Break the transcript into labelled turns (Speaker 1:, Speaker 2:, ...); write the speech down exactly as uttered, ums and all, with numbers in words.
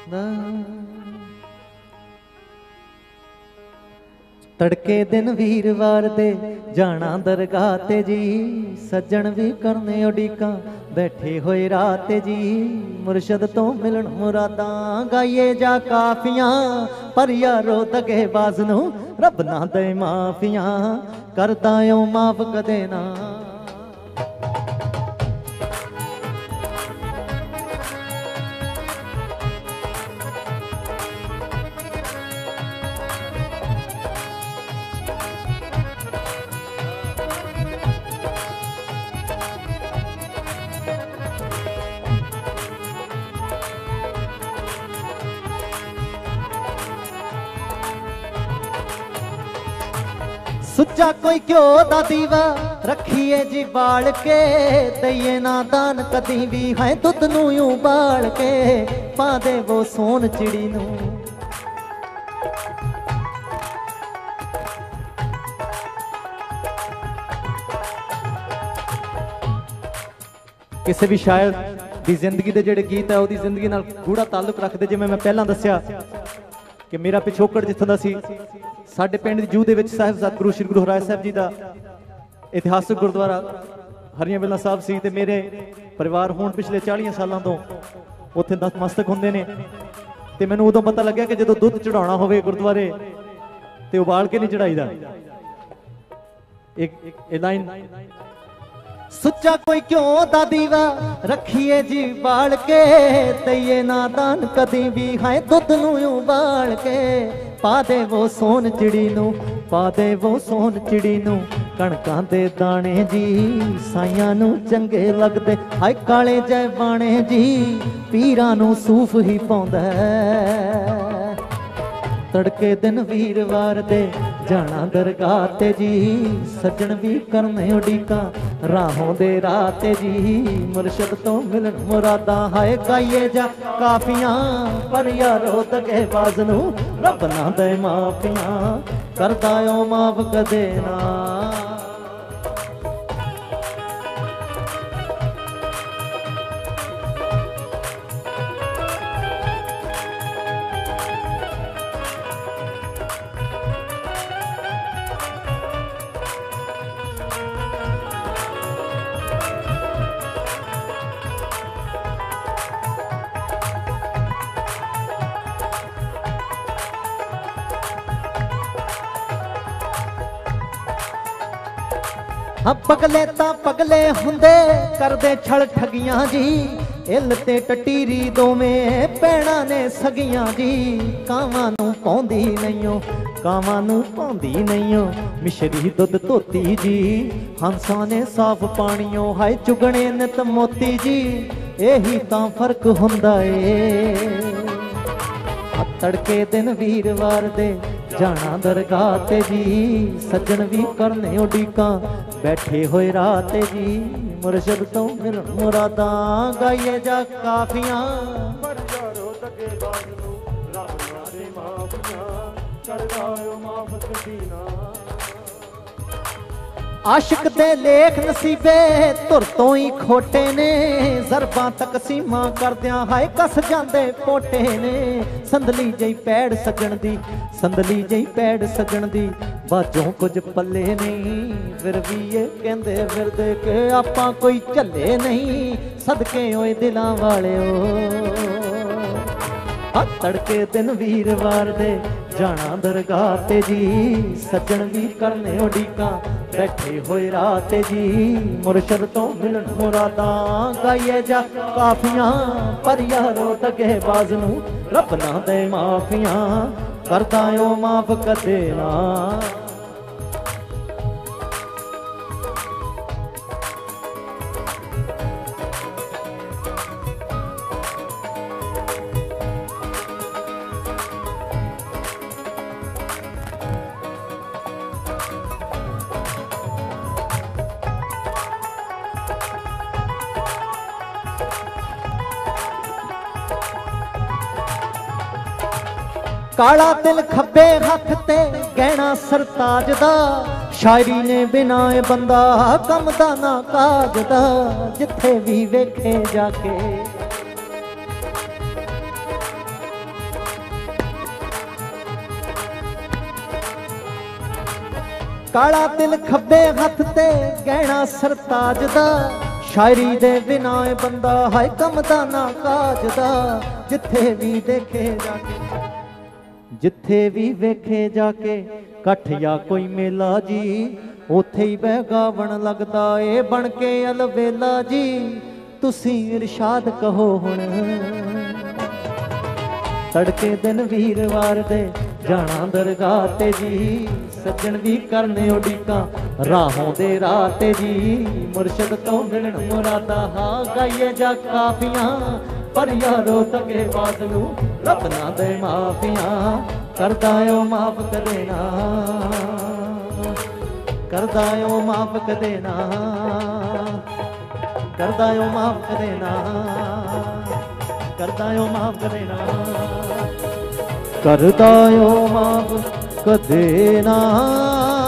Speaker 1: तड़के दिन वीरवार दे जाना दरगाह ते जी, सज्जन भी करने उड़ीका बैठे होए रात जी। मुर्शद तो मिलन मुरादा गाइए जा काफियां, पर यारो दगे बाज नू रब ना दे माफियां, करदा ओ माफ कदे ना। सुच्चा कोई क्यों दा दीवा रखिए जी बाल के, दइए ना दान कदी भी है दुध नू यूं बाल के, पा दे वो सोन चिड़ी नू। किसी भी शायर दी जिंदगी दे जेड़े गीत है ओदी जिंदगी नाल गूढ़ा ताल्लुक रखदे। जिवें मैं पहलां दस्सिया कि मेरा पिछोकड़ जित्थों दा सी, साडे पिंड जूह दे विच साहिब सतगुरु श्री गुरु हराज साहब जी दा इतिहासक गुरुद्वारा हरियां बेला साहब सी, ते मेरे परिवार हुण पिछले चालीस सालों तो उत्थे नतमस्तक हुंदे ने। ते मैनूं उदों पता लग्या कि जदों दुध चढ़ाउणा होवे गुरुद्वारे ते उबाल के नहीं चढ़ाईदा। एक एक लाइन, सुच्चा कोई क्यों दा दीवा रखिए जी बाल के, दइए ना दान कदी भी है दुध नू उबाल के, पा दे वो सोन चिड़ी नू, पा दे वो सोन चिड़ी नू, कणकां दे दाने जी साइयां नू चंगे लगदे, हाय काले जै बाणे जी पीरां नू सूफ ही पाउंदा। तड़के दिन वीरवार दे जाना दरगाह ते जी, सज्जन भी करने उड़ीका राहों दे रात जी। मुर्शद तो मिलन मुरादा हाय गाइए जा काफियां, पर यारो दगे बाज नू रब ना दे माफियां, करदा ओ माफ कदे ना। हाँ पगले ता पगले हुंदे करदे छल ठगियां जी, इल ते टटीरी दोवें भैणां ने सगियां जी। कावां नूं पौंदी नईओ, कावां नूं पौंदी नईओ मिशरी दुध धोती जी, हंसां ने साफ पानियों हाय चुगणे नित मोती जी। यही तां फर्क हुंदा ए। तड़के दिन वीरवार दे जाना दरगाह ते जी, सज्जन भी करने उड़ीका बैठे होए रात जी। मुर्शद तो मिलन मुरादा गाइए जा काफियां, पर यारो दगे बाज नू रब ना दे माफियां, करदा ओ माफ कदी ना। आशिक दे लेख नसीबे धुर तो ही खोटे ने, जरबां तकसीमां करदियां हाय कस जांदे पोटे ने। संदली जई पैड़ सजण दी, संदली जई पैड़ सजण दी, बाजों कुछ पल्ले नहीं। फिर भी ये कहंदे फिरदे कि आपां कोई झल्ले नहीं, सदके होए दिलां वालिओ। हाँ तड़के दिन वीरवार दे जाना दरगाह ते जी, सज्जन भी करने उड़ीका बैठे होए रात जी। मुर्शद तो मिलन मुरादा गाइए जा काफियां, पर यारो दगे बाज नू रब ना दे माफियां, करदा ओ माफ कदे ना। काला तिल खब्बे हथ ते गहना सरताज दा, शायरी ने बिनाए बंदा कम दा ना काज दा। जिथे भी वेखे जाके काला तिल खब्बे हथ ते गहना सरताज दा शायरी दे बिना बंदा है कम दा ना काज दा जिथे भी देखे जाके जिथे भी वेखे जाके कठ या कोई मेला जी उथे ही बह गावण लगदा ए बन के अलवेला जी तुसी इरशाद कहो हुण तड़के दिन वीरवार दे जाना दरगाह ते जी सज्जन भी करने उड़ीका राहों दे राह जी मुर्शद तो मिलन मुरादा हाँ गाइए जा काफियां पर यारो तके बादलू रब ना दे माफियां करदा ओ माफ कर देना करदा ओ माफ कर देना करदा ओ माफ कर देना करदा ओ माफ कर देना करदा ओ माफ कर देना।